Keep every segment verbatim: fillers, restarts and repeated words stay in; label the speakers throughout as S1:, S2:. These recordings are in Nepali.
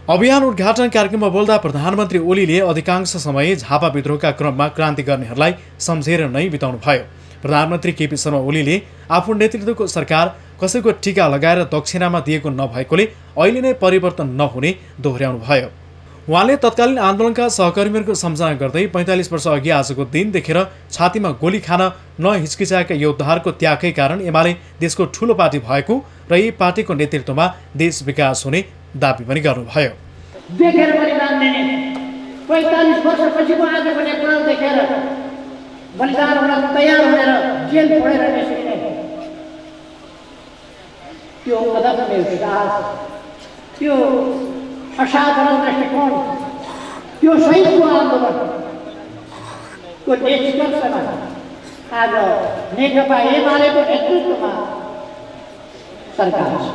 S1: अभियान उद्घाटन कार्यक्रममा बोल्दा प्रधानमन्त्री ओलीले अधिकांश समय झापा विद्रोहका क्रममा क्रान्ति गर्नेहरूलाई सम्झेर नै बिताउनु भयो। प्रधानमन्त्री केपी शर्मा ओलीले आफू नेतृत्वको सरकार कसैको टीका लगाएर दक्षिणामा दिएको नभएकोले अहिले नै परिवर्तन नहुने दोहोर्याउनु भयो। उहाँले तत्कालीन आन्दोलनका सहकर्मीहरूको सम्झना गर्दै पैँतालिस वर्ष अघि आजको दिन देखेर छातीमा गोली खान नहिचकिचाएका योद्धाहरूको त्यागकै कारण एमाले देशको ठूलो पार्टी भएको र यी पार्टीको नेतृत्वमा देश विकास हुने दाबी पनि गर्नुभयो।
S2: देखेर बलिदान दिने पैँतालिस वर्षपछिको आज पनि कुराल देखेर बलिदान हुन तयार हुनेर जेल छोडेर निस्किने त्यो अदम्य विकास, त्यो असाधारण दृष्टिकोण, त्यो सहितको आन्दोलनको निष्कर्षमा आज नेकपा एमालेको नेतृत्वमा सरकार छ।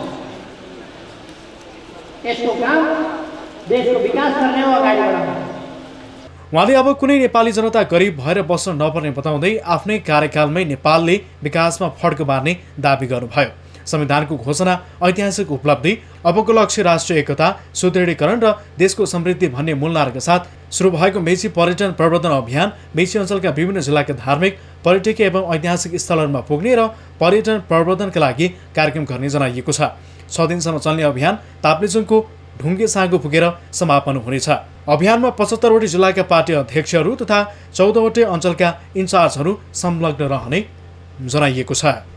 S2: यसको काम देशको विकास गर्ने हो, अगाडि बढाउने।
S1: उहाँले अब कुनै नेपाली जनता गरिब भएर बस्न नपर्ने बताउँदै आफ्नै कार्यकालमै नेपालले विकासमा फड्को मार्ने दाबी गर्नुभयो। संविधानको घोषणा ऐतिहासिक उपलब्धि, अबको लक्ष्य राष्ट्रिय एकता सुदृढीकरण र देशको समृद्धि भन्ने मूलनारका साथ सुरु भएको मेची पर्यटन प्रवर्धन अभियान मेची अञ्चलका विभिन्न जिल्लाका धार्मिक, पर्यटकीय एवं ऐतिहासिक स्थलहरूमा पुग्ने र पर्यटन प्रवर्धनका लागि कार्यक्रम गर्ने जनाइएको छ। छ दिनसम्म चल्ने अभियान ताप्लेजुङको ढुङ्गे साँगो पुगेर समापन हुनेछ। अभियानमा पचहत्तरवटै जिल्लाका पार्टी अध्यक्षहरू तथा चौधवटै अञ्चलका इन्चार्जहरू संलग्न रहने जनाइएको छ।